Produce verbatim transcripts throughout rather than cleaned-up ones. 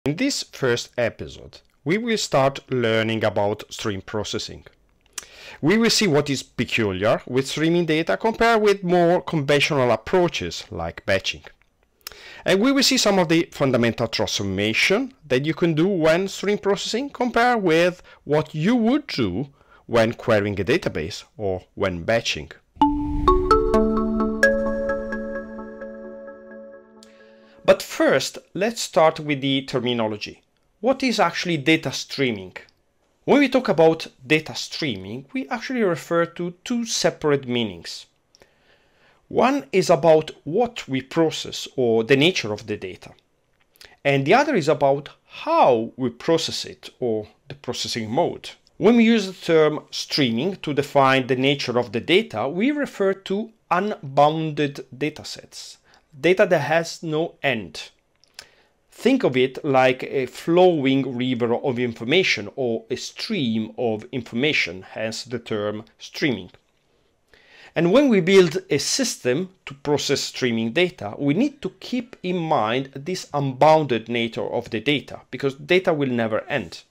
In this first episode, we will start learning about stream processing. We will see what is peculiar with streaming data compared with more conventional approaches like batching. And we will see some of the fundamental transformation that you can do when stream processing compared with what you would do when querying a database or when batching. But first, let's start with the terminology. What is actually data streaming? When we talk about data streaming, we actually refer to two separate meanings. One is about what we process or the nature of the data. And the other is about how we process it or the processing mode. When we use the term streaming to define the nature of the data, we refer to unbounded datasets. Data that has no end. Think of it like a flowing river of information or a stream of information, hence the term streaming. And when we build a system to process streaming data, we need to keep in mind this unbounded nature of the data, because data will never end.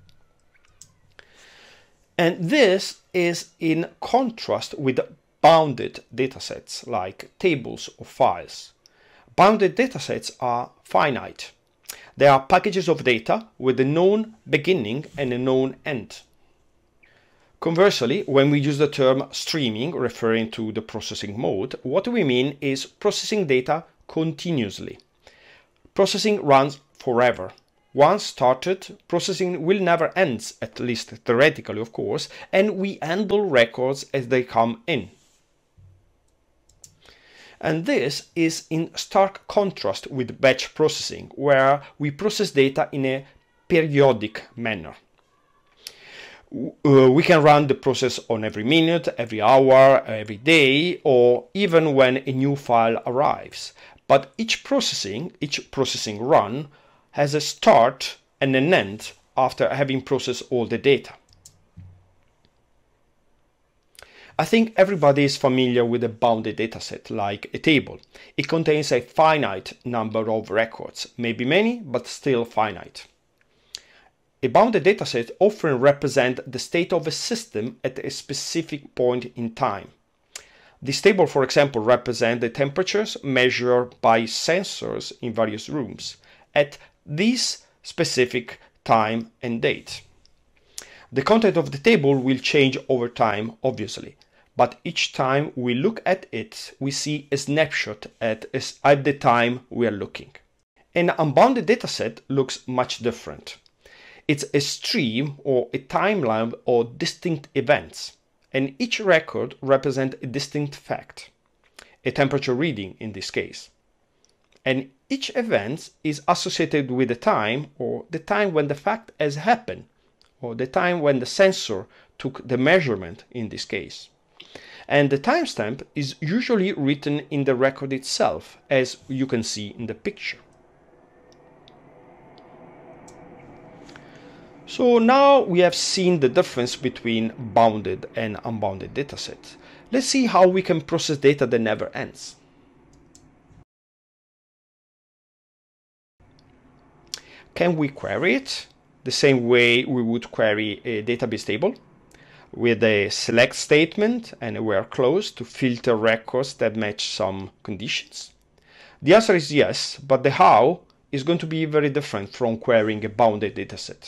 And this is in contrast with bounded datasets like tables or files. Bounded datasets are finite. They are packages of data with a known beginning and a known end. Conversely, when we use the term streaming, referring to the processing mode, what we mean is processing data continuously. Processing runs forever. Once started, processing will never end, at least theoretically, of course, and we handle records as they come in. And this is in stark contrast with batch processing, where we process data in a periodic manner. Uh, we can run the process on every minute, every hour, every day, or even when a new file arrives. But each processing, each processing run has a start and an end after having processed all the data. I think everybody is familiar with a bounded dataset like a table. It contains a finite number of records, maybe many, but still finite. A bounded dataset often represents the state of a system at a specific point in time. This table, for example, represents the temperatures measured by sensors in various rooms at this specific time and date. The content of the table will change over time, obviously, but each time we look at it, we see a snapshot at, at the time we are looking. An unbounded dataset looks much different. It's a stream or a timeline of distinct events, and each record represents a distinct fact, a temperature reading in this case. And each event is associated with the time, or the time when the fact has happened, or the time when the sensor took the measurement in this case. And the timestamp is usually written in the record itself, as you can see in the picture. So now we have seen the difference between bounded and unbounded datasets. Let's see how we can process data that never ends. Can we query it the same way we would query a database table, with a select statement and a where clause to filter records that match some conditions? The answer is yes, but the how is going to be very different from querying a bounded dataset.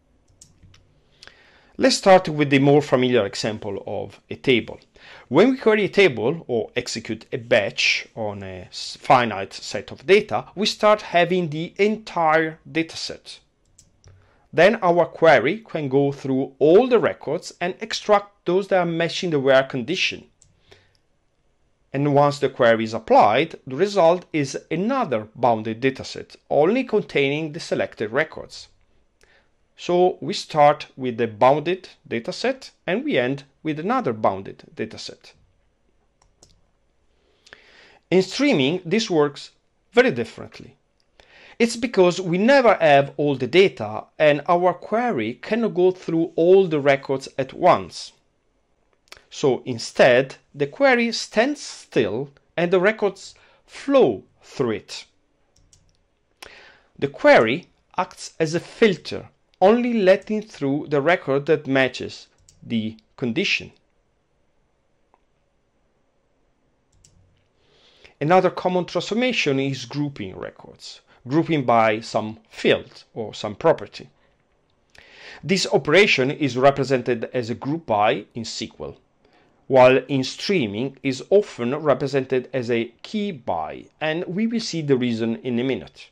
Let's start with the more familiar example of a table. When we query a table or execute a batch on a finite set of data, we start having the entire dataset. Then our query can go through all the records and extract those that are matching the where condition. And once the query is applied, the result is another bounded dataset, only containing the selected records. So we start with the bounded dataset and we end with another bounded dataset. In streaming, this works very differently. It's because we never have all the data and our query cannot go through all the records at once. So instead, the query stands still and the records flow through it. The query acts as a filter, only letting through the record that matches the condition. Another common transformation is grouping records, grouping by some field or some property. This operation is represented as a group by in S Q L, while in streaming is often represented as a key by, and we will see the reason in a minute.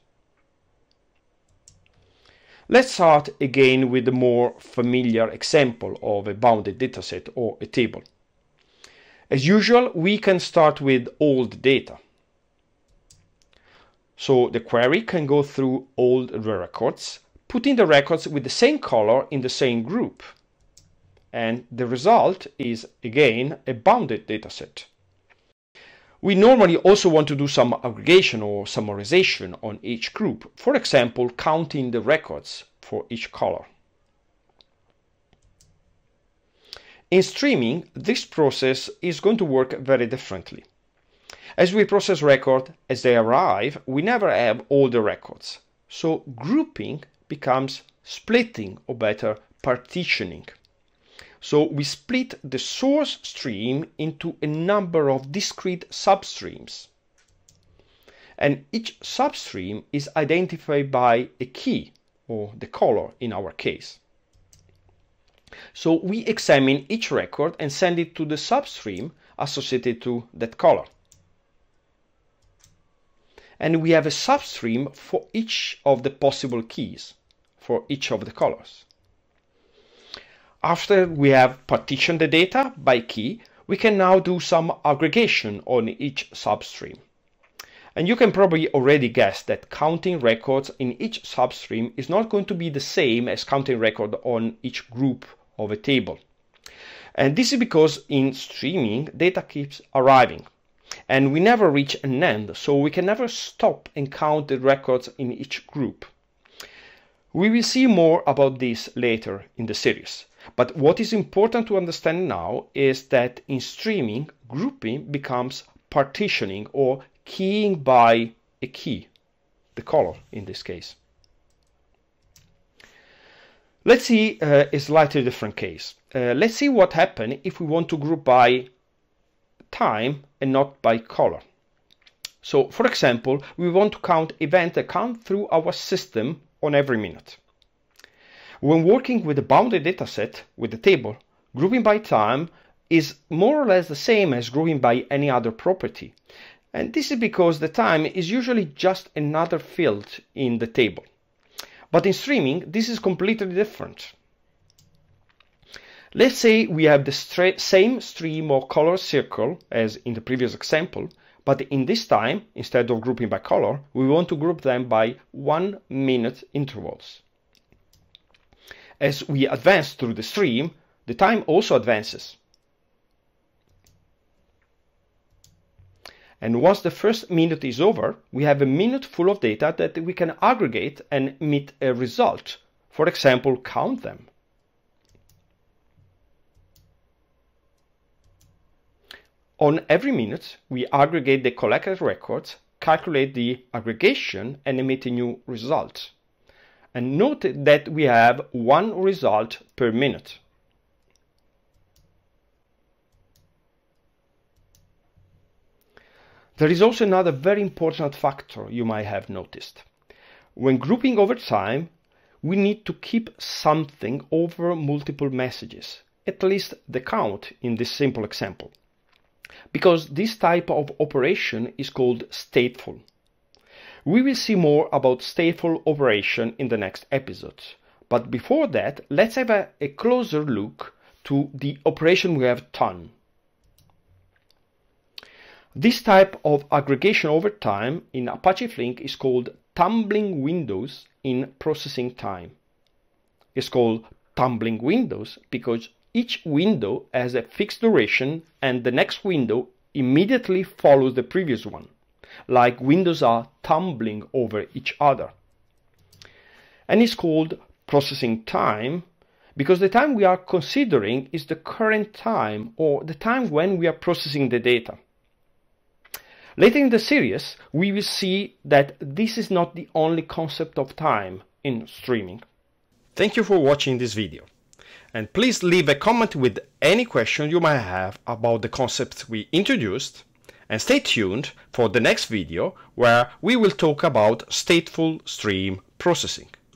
Let's start again with a more familiar example of a bounded dataset or a table. As usual, we can start with old data. So the query can go through all the records, putting the records with the same color in the same group. And the result is, again, a bounded dataset. We normally also want to do some aggregation or summarization on each group, for example, counting the records for each color. In streaming, this process is going to work very differently. As we process records as they arrive, we never have all the records. So grouping becomes splitting, or better, partitioning. So we split the source stream into a number of discrete substreams. And each substream is identified by a key, or the color in our case. So we examine each record and send it to the substream associated to that color. And we have a substream for each of the possible keys, for each of the colors. After we have partitioned the data by key, we can now do some aggregation on each substream. And you can probably already guess that counting records in each substream is not going to be the same as counting record on each group of a table. And this is because in streaming, data keeps arriving. And we never reach an end, so we can never stop and count the records in each group. We will see more about this later in the series. But what is important to understand now is that in streaming, grouping becomes partitioning or keying by a key, the color in this case. Let's see uh, a slightly different case. Uh, let's see what happens if we want to group by time and not by color. So, for example, we want to count events that come through our system on every minute. When working with a bounded dataset with a table, grouping by time is more or less the same as grouping by any other property. And this is because the time is usually just another field in the table. But in streaming, this is completely different. Let's say we have the stra- same stream or color circle as in the previous example, but in this time, instead of grouping by color, we want to group them by one minute intervals. As we advance through the stream, the time also advances. And once the first minute is over, we have a minute full of data that we can aggregate and emit a result. For example, count them. On every minute, we aggregate the collected records, calculate the aggregation, and emit a new result. And note that we have one result per minute. There is also another very important factor you might have noticed. When grouping over time, we need to keep something over multiple messages, at least the count in this simple example. Because this type of operation is called stateful. We will see more about stateful operation in the next episode. But before that, let's have a, a closer look to the operation we have done. This type of aggregation over time in Apache Flink is called tumbling windows in processing time. It's called tumbling windows because each window has a fixed duration and the next window immediately follows the previous one, like windows are tumbling over each other. And it's called processing time because the time we are considering is the current time or the time when we are processing the data. Later in the series, we will see that this is not the only concept of time in streaming. Thank you for watching this video, and please leave a comment with any question you might have about the concepts we introduced, and stay tuned for the next video where we will talk about stateful stream processing.